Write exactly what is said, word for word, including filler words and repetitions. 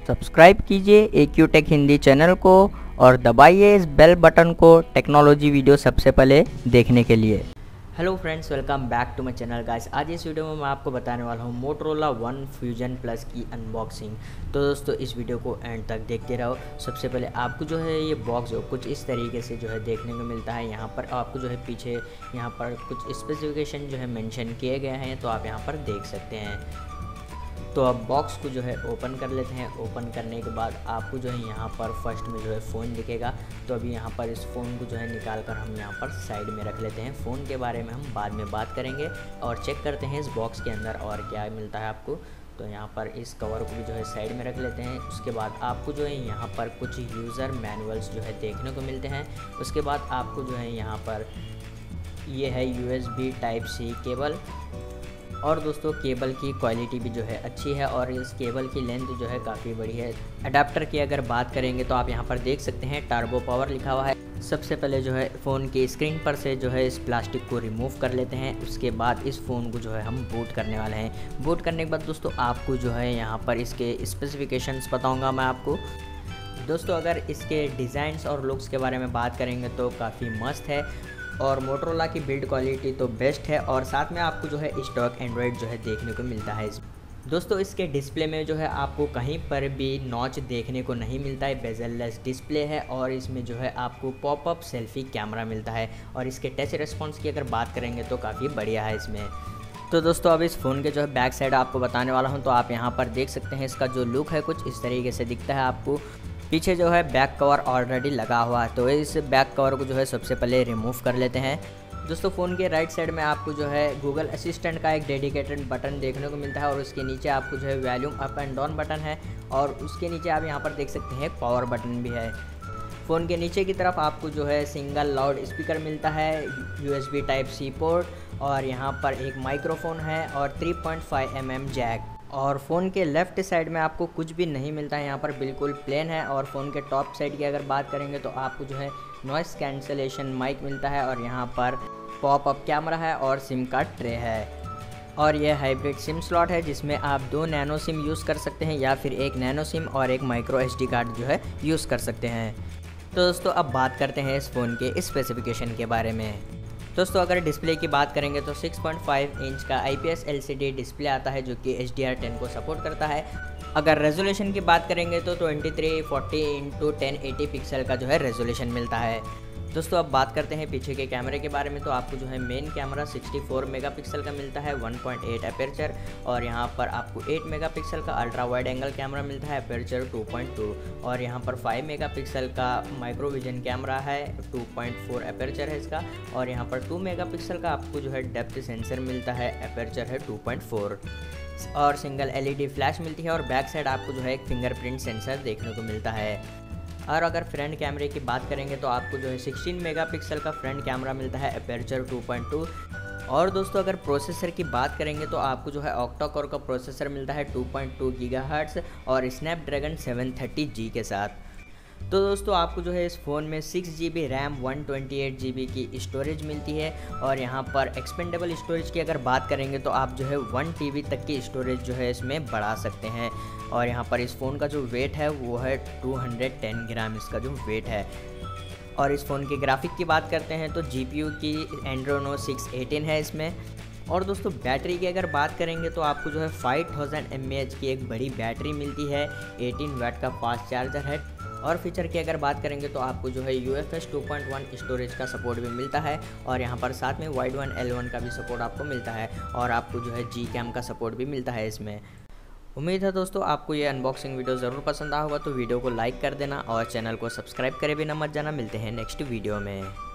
Subscribe कीजिए acute take Hindi channel को और दबाइए इस बेल बटन को टेक्नोलॉजी वीडियो सबसे पहले देखने के लिए। Hello friends, welcome back to my channel guys. आज इस वीडियो में मैं आपको बताने वाला हूँ मोटोरोला वन फ्यूजन प्लस की अनबॉक्सिंग। तो दोस्तों इस वीडियो को एंड तक देखते रहो। सबसे पहले आपको जो है ये बॉक्स जो कुछ इस तरीके से जो है देखने को मिलता है। यहाँ पर आपको जो है पीछे यहाँ पर कुछ स्पेसिफिकेशन जो है मेंशन किए गए हैं, तो आप यहाँ पर देख सकते हैं। तो अब बॉक्स को जो है ओपन कर लेते हैं। ओपन करने के बाद आपको जो है यहाँ पर फर्स्ट में जो है फ़ोन दिखेगा। तो अभी यहाँ पर इस फ़ोन को जो है निकाल कर हम यहाँ पर साइड में रख लेते हैं। फ़ोन के बारे में हम बाद में बात करेंगे और चेक करते हैं इस बॉक्स के अंदर और क्या मिलता है आपको। तो यहाँ पर इस कवर को भी जो है साइड में रख लेते हैं। उसके बाद आपको जो है यहाँ पर कुछ यूज़र मैनुअल्स जो है देखने को मिलते हैं। उसके बाद आपको जो है यहाँ पर ये है U S B type C cable. और दोस्तों केबल की क्वालिटी भी जो है अच्छी है और इस केबल की लेंथ जो है काफ़ी बड़ी है। अडाप्टर की अगर बात करेंगे तो आप यहाँ पर देख सकते हैं टर्बो पावर लिखा हुआ है। सबसे पहले जो है फ़ोन की स्क्रीन पर से जो है इस प्लास्टिक को रिमूव कर लेते हैं। उसके बाद इस फ़ोन को जो है हम बूट करने वाले हैं। बूट करने के बाद दोस्तों आपको जो है यहाँ पर इसके स्पेसिफिकेशंस बताऊँगा मैं आपको। दोस्तों अगर इसके डिज़ाइंस और लुक्स के बारे में बात करेंगे तो काफ़ी मस्त है और मोटोरोला की बिल्ड क्वालिटी तो बेस्ट है और साथ में आपको जो है स्टॉक एंड्रॉयड जो है देखने को मिलता है। दोस्तों इसके डिस्प्ले में जो है आपको कहीं पर भी नॉच देखने को नहीं मिलता है। बेजललेस डिस्प्ले है और इसमें जो है आपको पॉपअप सेल्फी कैमरा मिलता है और इसके टच रिस्पॉन्स की अगर बात करेंगे तो काफ़ी बढ़िया है इसमें। तो दोस्तों अब इस फ़ोन के जो है बैक साइड आपको बताने वाला हूँ। तो आप यहाँ पर देख सकते हैं इसका जो लुक है कुछ इस तरीके से दिखता है आपको। पीछे जो है बैक कवर ऑलरेडी लगा हुआ है, तो इस बैक कवर को जो है सबसे पहले रिमूव कर लेते हैं। दोस्तों फ़ोन के राइट साइड में आपको जो है गूगल असिस्टेंट का एक डेडिकेटेड बटन देखने को मिलता है और उसके नीचे आपको जो है volume up and down button है और उसके नीचे आप यहाँ पर देख सकते हैं पावर बटन भी है। फ़ोन के नीचे की तरफ आपको जो है सिंगल लाउड स्पीकर मिलता है, U S B type C port और यहाँ पर एक माइक्रोफोन है और three point five M M jack. और फ़ोन के लेफ़्ट साइड में आपको कुछ भी नहीं मिलता है, यहाँ पर बिल्कुल प्लेन है। और फ़ोन के टॉप साइड की अगर बात करेंगे तो आपको जो है नॉइस कैंसलेशन माइक मिलता है और यहाँ पर पॉपअप कैमरा है और सिम का ट्रे है। और यह हाइब्रिड सिम स्लॉट है जिसमें आप दो नैनो सिम यूज़ कर सकते हैं या फिर एक नैनो सिम और एक माइक्रो एस डी कार्ड जो है यूज़ कर सकते हैं। तो दोस्तों अब बात करते हैं इस फ़ोन के स्पेसिफिकेशन के बारे में। दोस्तों अगर डिस्प्ले की बात करेंगे तो सिक्स पॉइंट फाइव इंच का I P S L C D display आता है जो कि एच डी आर टेन को सपोर्ट करता है। अगर रेजोल्यूशन की बात करेंगे तो twenty three forty into ten eighty pixel का जो है रेजोल्यूशन मिलता है। दोस्तों अब बात करते हैं पीछे के कैमरे के बारे में। तो आपको जो है main camera sixty four megapixel का मिलता है, वन पॉइंट एट अपर्चर और यहाँ पर आपको एट मेगापिक्सल का अल्ट्रा वाइड एंगल कैमरा मिलता है, अपर्चर टू पॉइंट टू और यहाँ पर फाइव मेगापिक्सल का माइक्रो विजन कैमरा है, टू पॉइंट फोर अपर्चर है इसका और यहाँ पर टू मेगापिक्सल का आपको जो है डेप्थ सेंसर मिलता है, अपर्चर है टू पॉइंट फोर और single L E D flash मिलती है और बैक साइड आपको जो है एक फिंगरप्रिंट सेंसर देखने को मिलता है। और अगर फ्रंट कैमरे की बात करेंगे तो आपको जो है सिक्सटीन मेगापिक्सल का फ्रंट कैमरा मिलता है, अपर्चर टू पॉइंट टू और दोस्तों अगर प्रोसेसर की बात करेंगे तो आपको जो है ऑक्टा कोर का प्रोसेसर मिलता है टू पॉइंट टू गीगाहर्ट्ज़ और स्नैपड्रैगन सेवन थर्टी जी के साथ। तो दोस्तों आपको जो है इस फ़ोन में six G B RAM one twenty eight G B की स्टोरेज मिलती है और यहाँ पर एक्सपेंडेबल स्टोरेज की अगर बात करेंगे तो आप जो है वन टी बी तक की स्टोरेज जो है इसमें बढ़ा सकते हैं। और यहाँ पर इस फ़ोन का जो वेट है वो है टू हंड्रेड टेन ग्राम इसका जो वेट है। और इस फ़ोन के ग्राफिक की बात करते हैं तो जी पी यू की एंड्रोनो सिक्स एटीन है इसमें। और दोस्तों बैटरी की अगर बात करेंगे तो आपको जो है five thousand M A H की एक बड़ी बैटरी मिलती है, एटीन वाट का फास्ट चार्जर है। और फीचर की अगर बात करेंगे तो आपको जो है U F S two point one storage का सपोर्ट भी मिलता है और यहाँ पर साथ में वाइड वन एल वन का भी सपोर्ट आपको मिलता है और आपको जो है जी कैम का सपोर्ट भी मिलता है इसमें। उम्मीद है दोस्तों आपको ये अनबॉक्सिंग वीडियो ज़रूर पसंद आया होगा, तो वीडियो को लाइक कर देना और चैनल को सब्सक्राइब करे बिना मत जाना। मिलते हैं नेक्स्ट वीडियो में।